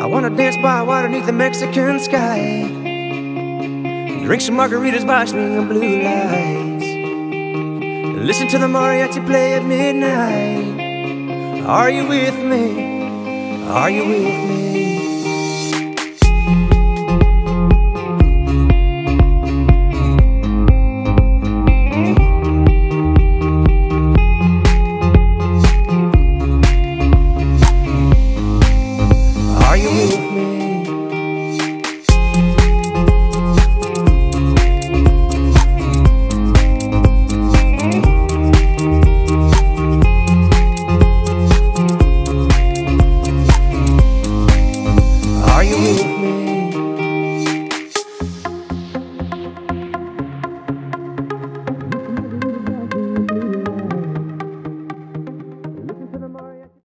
I wanna dance by water beneath the Mexican sky, drink some margaritas by swinging blue lights, listen to the mariachi play at midnight. Are you with me? Are you with me?